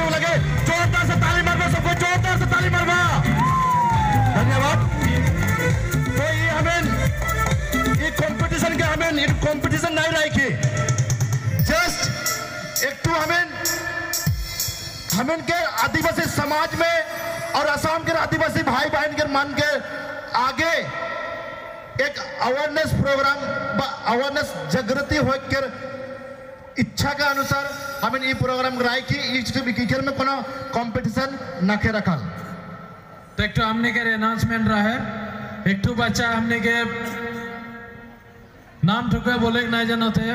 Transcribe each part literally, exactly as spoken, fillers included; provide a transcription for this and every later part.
जो लगे जोरदार से ताली मारवा, सबको जोरदार से ताली मारवा। धन्यवाद। तो ये हमें ये कंपटीशन के हमें ये कंपटीशन नहीं रखी, जस्ट एक तो हमें हमें के आदिवासी समाज में और असम के आदिवासी भाई बहन के मन के आगे एक अवेयरनेस प्रोग्राम अवेयरनेस जागृति होकर इच्छा का अनुसार हमें ये प्रोग्राम राय की इस में कोनो कंपटीशन नखे रखल। तो एक तो हमने के अनाउंसमेंट रहा है, एक तो बच्चा हमने के नाम ठुका बोले नहीं जाना थे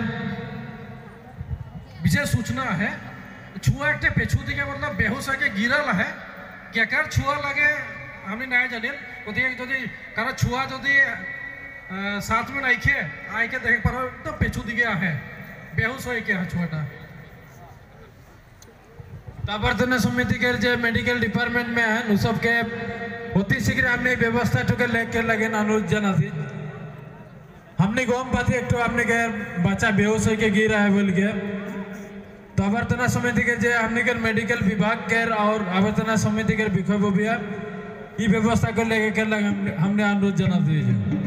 विजय सूचना है छुआ एक पेछू दिखे मतलब बेहोश होके गिरल है क्या कर छुआ लगे हमने नहीं जाने तो कारण छुआ जो साथ में नहीं खे आई के देख पर तो पेछू दिखे है बेहोश हो क्या छुआटा ताबर्तन समिति के जो मेडिकल डिपार्टमेंट में है उन सब के अति शीघ्र हमने व्यवस्था ठुके लेकर लगे अनुरोध जना थी हमने गोम पाती एक तो हमने के बच्चा बेहोश होके गिरा है बोल के तो आवर्तना समिति के जो हमने के मेडिकल विभाग के और आवर्तना समिति के विषय भी है ये व्यवस्था को लेकर के लगे हमने अनुरोध जना दीजिए।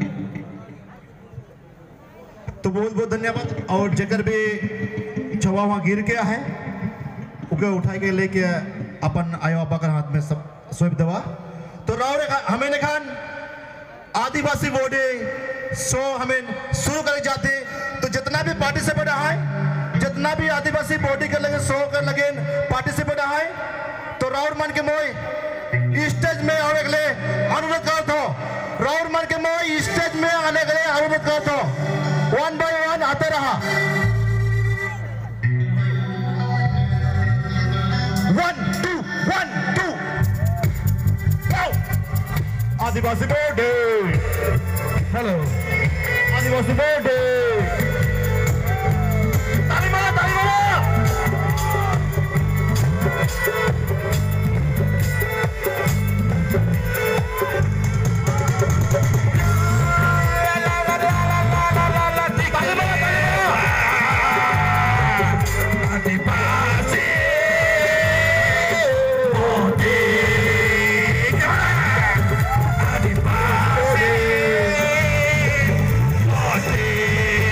तो बहुत बहुत धन्यवाद। और जेकर भी छवा वहाँ गिर गया है उके उठा के लेके अपन आयो अब्बा के हाथ में सब सौंप दवा। तो राव हमें ने खान आदिवासी बॉडी शो हमें शुरू कर जाते तो जितना भी पार्टिसिपेट है जितना भी आदिवासी बॉडी के लगे शो कर लगे पार्टिसिपेट है तो राउर मन के मोई स्टेज में आने के लिए अनुरोध करता हूँ। राउर मन के मोई स्टेज में आने के लिए अनुरोध करता हूँ। वन बाय वन आते रहा। वन टू वन टू आदिवासी बॉडी हेलो आदिवासी बॉडी ताली मारा ताली मारा। Body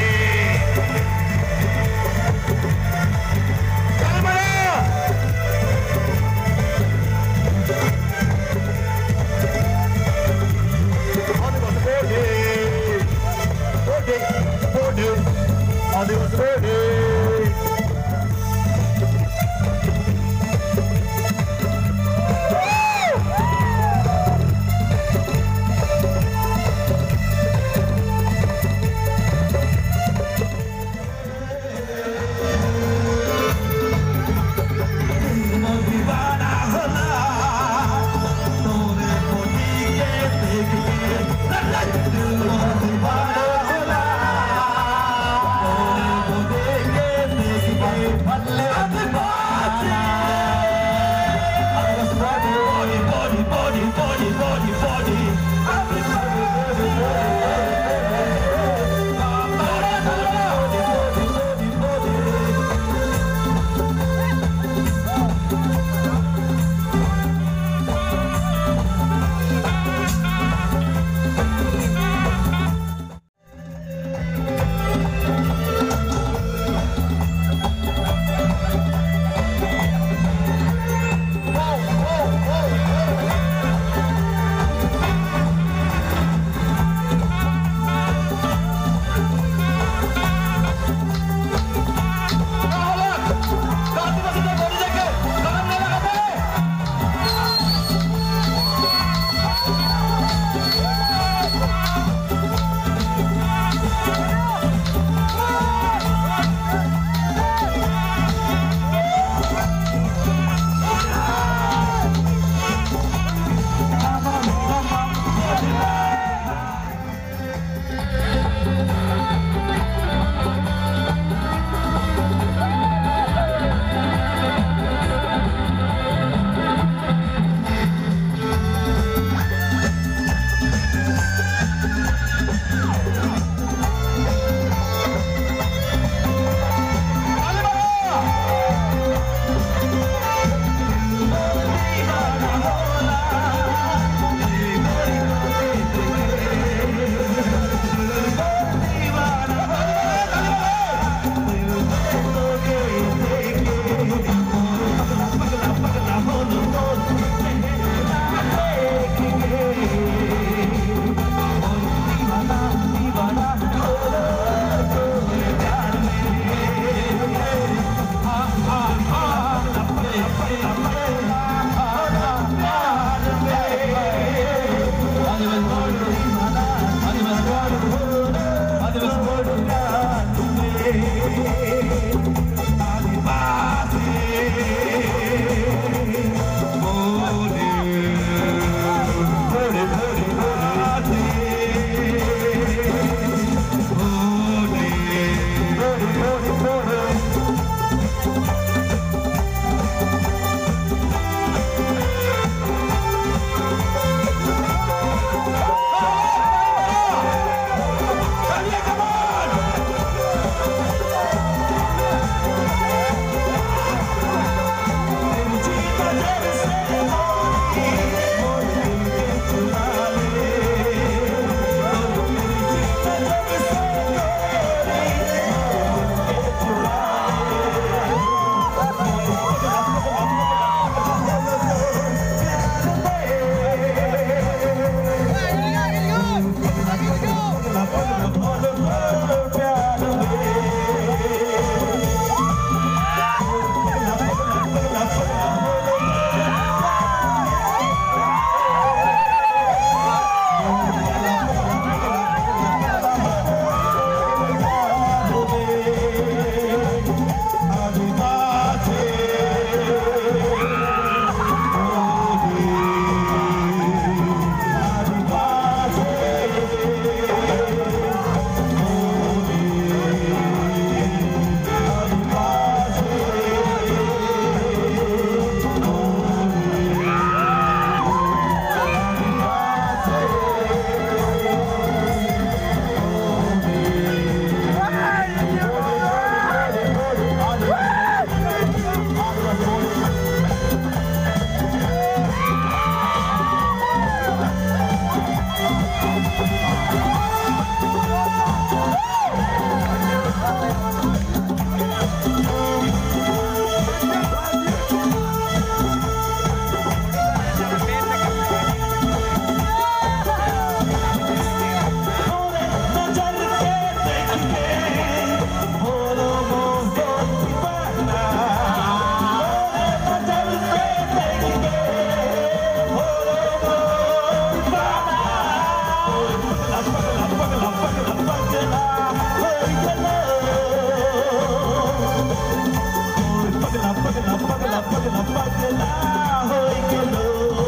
पगला पगला होई गेलो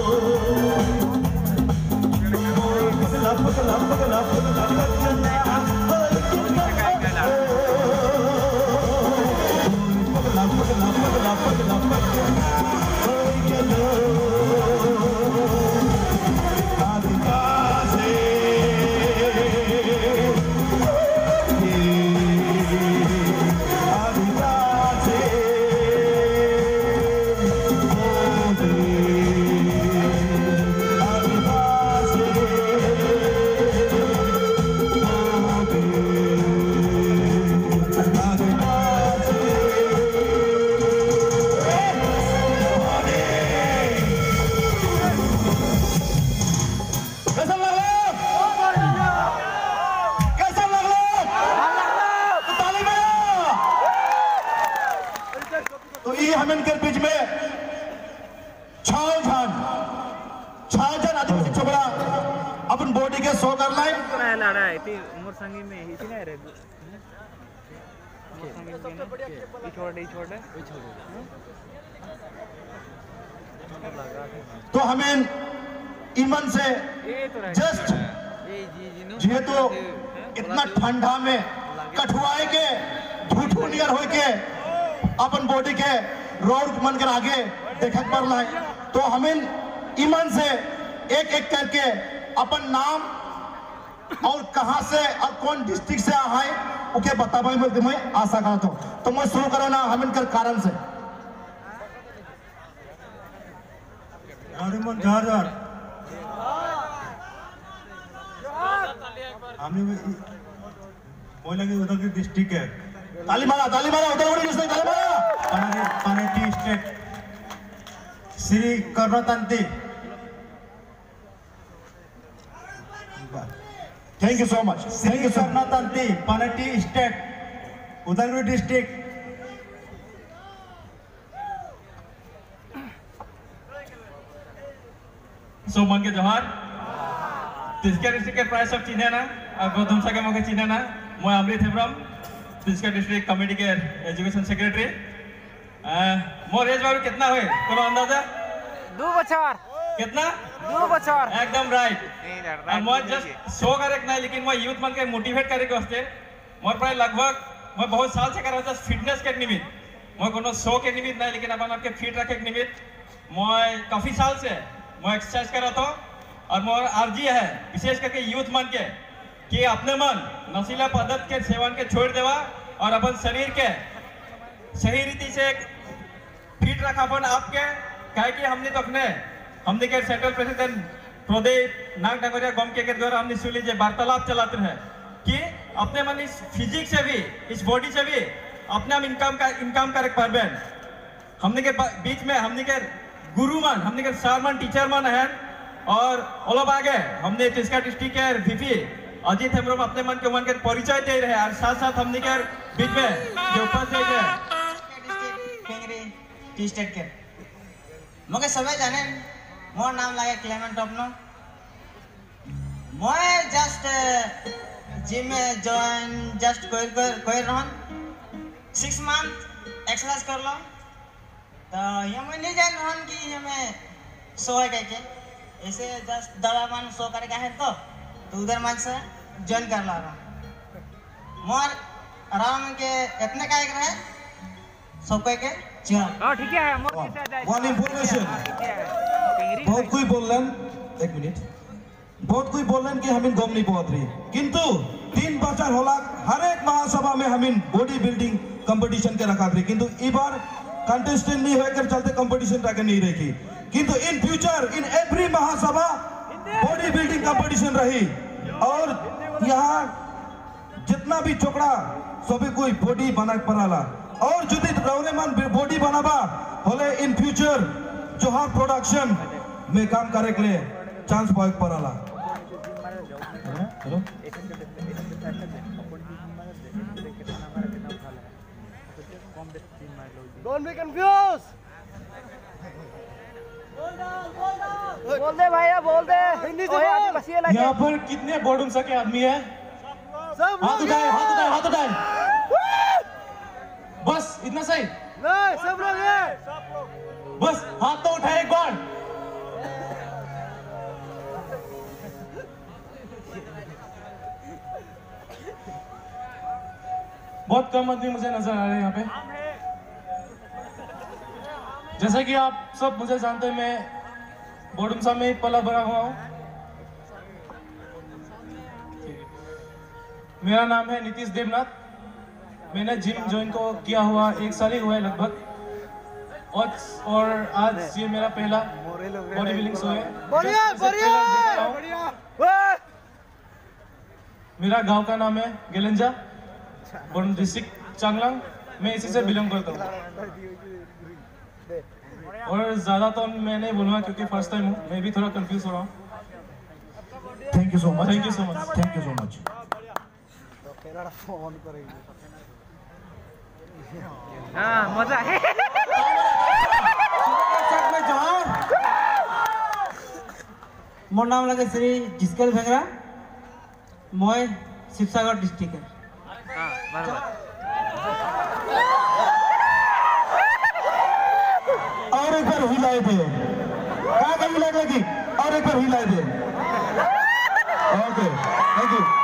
पगला पगला पगला पगला पगला होई गेलो पगला पगला पगला पगला पगला होई गेलो आदिवासी हमें के बीच में छाव जान छाव जान आदिवासी छोकरा अपन बॉडी के शो कर लाए लड़ा है ती मोर संगी में ही नहीं रे मोर संगी में ई छोड़ ई छोड़ ई छोड़ तो हमें ईमान से जस्ट जेहेतु इतना ठंडा में कठुआए के धूठू नियर होए के अपन बॉडी के रोड मन कर आगे देखत पर लाए तो हमें ईमान से एक एक करके अपन नाम और कहां से और कौन डिस्ट्रिक्ट से आए उके बतावे बोलते मैं आशा करता हूं तो मैं शुरू करो ना हमें कर कारण से मन जार जार हमें बोला कि उधर की डिस्ट्रिक्ट है ताली मारा ताली मारा उधर उधर डिस्ट्रिक्ट ताली मारा पानेटी स्टेट श्री कर्णतंती thank you so much Shri कर्णतंती पानेटी स्टेट उदयपुर डिस्ट्रिक्ट सोमन के जोहार तिनसुकिया डिस्ट्रिक्ट के प्राय सब चिन्हे ना और बोर्डुमसा के मौके चिन्हे ना मैं अमृत हेम्ब्रम तिनसुकिया डिस्ट्रिक्ट कमेटी के एजुकेशन सेक्रेटरी मोर एज बाबू कितना हुए कोनो अंदाजा दो बछर कितना दो बछर एकदम राइट मैं जस्ट शो करे नहीं लेकिन मैं यूथ मन के मोटिवेट करे के वास्ते मोर प्राय लगभग मैं बहुत साल से कर रहा फिटनेस के निमित्त मैं कोनो शो के निमित्त नहीं लेकिन अपन आपके फिट रखे के निमित्त मैं काफी साल से मैं एक्सरसाइज कर रहा था और मोर अर्जी है विशेष करके यूथ मन के कि अपने मन नशीला पदार्थ के सेवन के छोड़ देवा और अपन शरीर के सही रीति से फिट रखा अपन आपके कहे कि हमने तो अपने हमने के सेंट्रल प्रेसिडेंट प्रदीप नाग डंगोरिया गम के द्वारा हमने सुन लीजिए वार्तालाप चलाते हैं कि अपने मन इस फिजिक्स से भी इस बॉडी से भी अपने हम इनकम का इनकम करे पारबेन हमने के बीच में हमने के गुरु मन हमने के सर मन टीचर मन है और ओलोग आगे हमने तिनसुकिया डिस्ट्रिक्ट के वीपी अजीत हेम्ब्रम अपने मन के मन के परिचय दे रहे हैं और साथ साथ हमने के बीच में जो उपस्थित है टी स्टेट के मगे सबे जाने मोर नाम लागे क्लेमेंट टॉपनो मैं जस्ट जिम में जॉइन जस्ट कोई कोई रहन सिक्स मंथ एक्सरसाइज कर लो तो ये मैं नहीं जान रहन कि हमें सो है कह के ऐसे जस्ट दवा मान सो करेगा है तो तो उधर मन से ज्वाइन कर ला रहा मोर आराम के इतने का एक रहे सब कोई के हां ठीक है मोर वन इंफॉर्मेशन बहुत कोई बोल रहे एक मिनट बहुत कोई बोल रहे कि हमें गम नहीं पहुंच रही किंतु तीन बच्चा होला हर एक महासभा में हमें बॉडी बिल्डिंग कंपटीशन के रखा थी किंतु इस बार कंटेस्टेंट नहीं होकर चलते कंपटीशन रखे नहीं रखी किंतु इन फ्यूचर इन एवरी महासभा बॉडी बिल्डिंग कंपटीशन रही और यहाँ जितना भी चोकड़ा सभी कोई बॉडी बना पड़ाला और जुदी रौने मन बॉडी बनाबा होले इन फ्यूचर जोहार प्रोडक्शन में काम करे के लिए चांस पाए पड़ाला हेलो Don't be confused. बोल दे भैया बोल दे हिंदी से बोल। यहाँ पर कितने बोर्डुमसा के आदमी है सब हाथ लोग उठाए हैं। हाथ उठाए हाथ उठाए बस इतना सही नहीं सब लोग हैं। बस हाथ तो उठाए एक बार। बहुत कम आदमी मुझे नजर आ रहे हैं यहाँ पे। जैसा कि आप सब मुझे जानते हैं, मैं बोडुमसा में पला बड़ा हुआ हूँ। मेरा नाम है नीतीश देवनाथ। मैंने जिम ज्वाइन को किया हुआ एक साल ही हुआ है लगभग, और और आज ये मेरा पहला बॉडी बिल्डिंग शो है। बढ़िया बढ़िया बढ़िया। मेरा गांव का नाम है गेलेंजा, बोडुम डिस्ट्रिक्ट चांगलांग। मैं इसी से बिलोंग करता हूँ, और ज्यादा तो मैं नहीं बोलूँगा क्योंकि फर्स्ट टाइम हूँ, मैं भी थोड़ा कंफ्यूज हो रहा हूँ। Thank you so much, thank you so much, thank you so much. हाँ मजा है। मोर नाम लगे श्री जिसकल भेंगरा, मैं शिवसागर डिस्ट्रिक्ट है। हाँ बराबर। और एक बार हिलाए थे, कहाँ कहीं लग लगी, और एक बार हिलाए थे। Okay, thank you.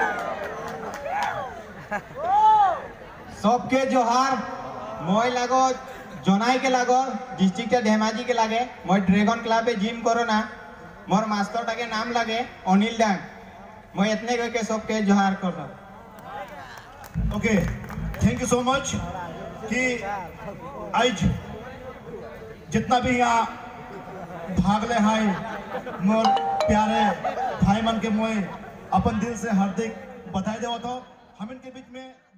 सबके जोहार। मैं लागो जोनाई के लागो डिस्ट्रिक्ट धेमाजी के लागे। मैं ड्रैगन क्लब पे जिम करो ना। मोर मास्टर टाके नाम लागे अनिल डांग। मैं इतने कह के सबके जोहार कर रहा। Okay, thank you so much कि आज जितना भी यहाँ भाग ले हाय मोर प्यारे भाई मन के मोए अपन दिल से हार्दिक बधाई देवत हो। हम इनके बीच में